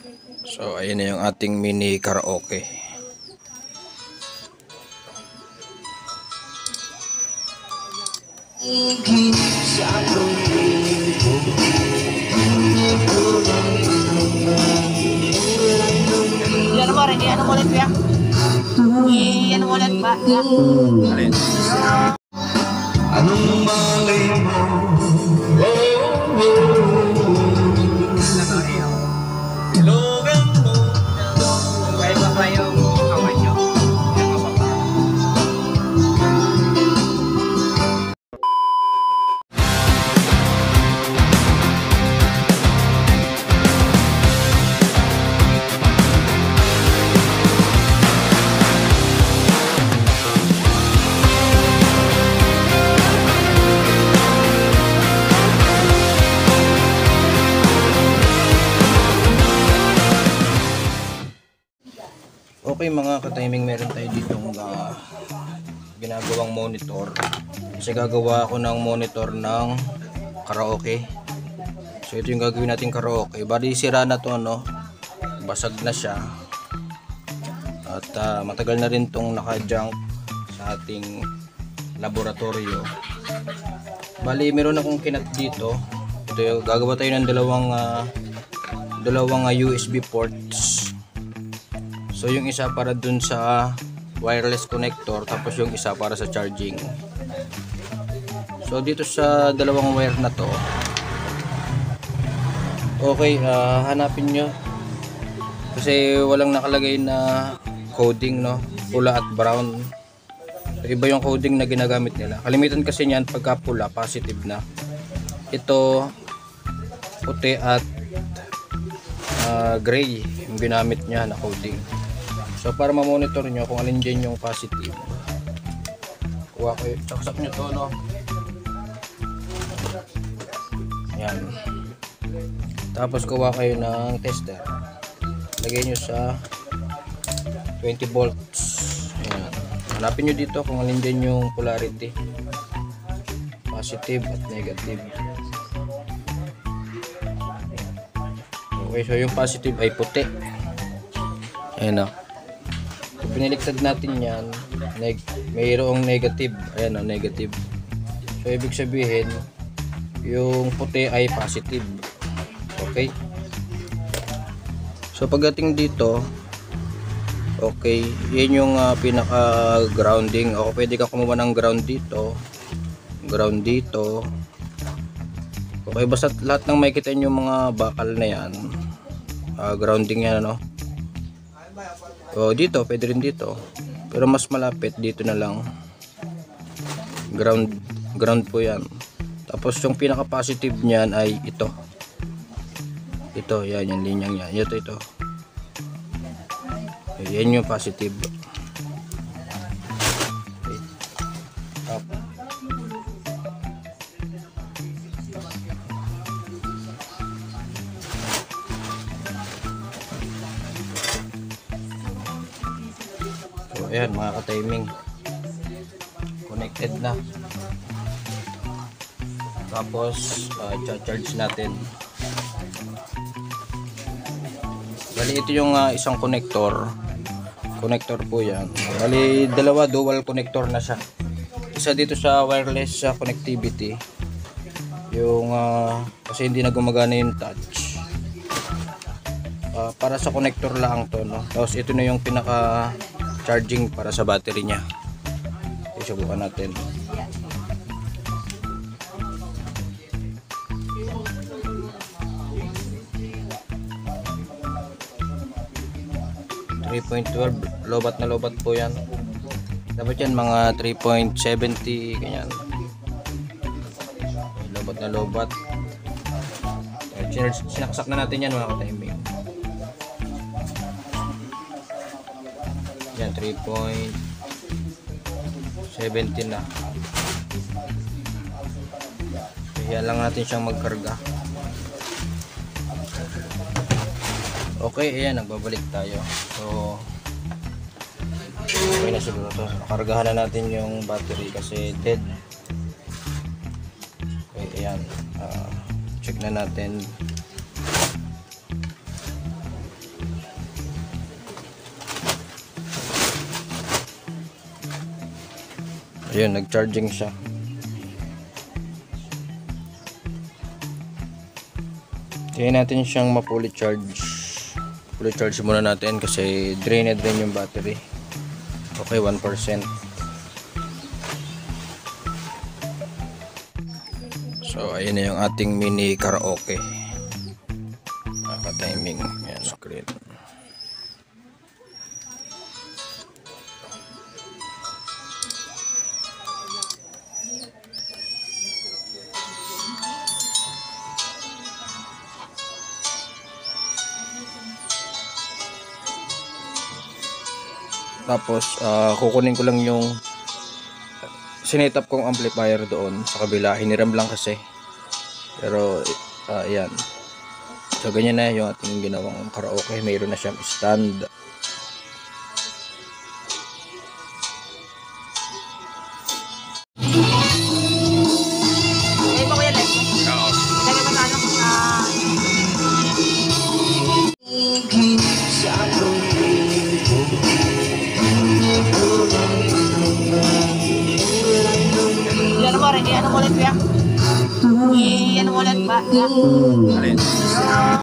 So ayun na yung ating mini karaoke. Ano mo rin? Ano mo ulit kuya? Ano mo ulit ba? Alin? Anong malay mo? Logan mo. Kaya ba ba yung kawan nyo? Okay mga ka-timing, meron tayo ditong ginagawang monitor. Kasi gagawa ako ng monitor ng karaoke. So ito yung gagawin natin karaoke. Bali sira na to, no? Basag na siya. At matagal na rin tong naka-junk sa ating laboratorio. Bali meron akong kinat dito. Ito yung gagawa tayo ng dalawang USB ports. So yung isa para dun sa wireless connector, tapos yung isa para sa charging. So dito sa dalawang wire na to, okay, hanapin nyo kasi walang nakalagay na coding, no? Pula at brown. So, iba yung coding na ginagamit nila. Kalimitan kasi niyan pagka pula, positive na. Ito puti at gray yung ginamit niya na coding. So para ma-monitor nyo kung alin dyan yung positive, kuha kayo, saksak nyo to, no? Ayan. Tapos kuha kayo ng tester, lagay nyo sa 20 volts. Ayan. Hanapin nyo dito kung alin dyan yung polarity, positive at negative. Okay, so yung positive ay puti. Ayan, no? Piniliktad natin yan, mayroong negative. Ayan o, negative. So ibig sabihin yung puti ay positive. Okay, so pagdating dito, okay, yan yung pinaka grounding. O pwede ka kumuha ng ground dito, ground dito. Okay, basta lahat ng makikita nyo mga bakal na yan, grounding yan, ano. O dito, pwede rin dito. Pero mas malapit dito na lang. Ground po yan. Tapos yung pinaka positive niyan ay ito. Ito, yan, yung linyang yan. Ito. Yan yung positive. Okay. Up. Ayan mga ka-timing, connected na. Tapos charge natin. Bali ito yung isang connector po yan. Bali dalawa, dual connector na siya. Isa dito sa wireless connectivity, yung kasi hindi na gumagana yung touch. Para sa connector lang to, no? Tapos ito na yung pinaka charging para sa battery niya. Okay, subukan natin. Lobat na lobat po yan. Dapat yan mga 3.70 ganyan. Lobat na lobat. Sinaksak na natin yan mga ka-timing. Yan 3.70 na. Kaya lang natin siyang magkarga. Okay, ayan, nagbabalik tayo. So okay na siguro to. Kargahan na natin yung battery kasi dead. Okay, ayan. Check na natin. Ayun, nag-charging siya. Kaya natin siyang ma-fully charge. Fully charge muna natin kasi drain na drain yung battery. Okay, 1%. So, ayun na yung ating mini karaoke. Naka-timing. Ayan, screen. Tapos kukunin ko lang yung sinetup kong amplifier doon sa kabila. Hiniram lang kasi. Pero ayan. So ganyan na yung ating ginawang karaoke. Mayroon na siyang stand. Eh, pa kuya, like mo. Lagay mo sa ano, sa... Ano mo rin, ano mo ulit kuya? Ano mo ulit ba? Alin?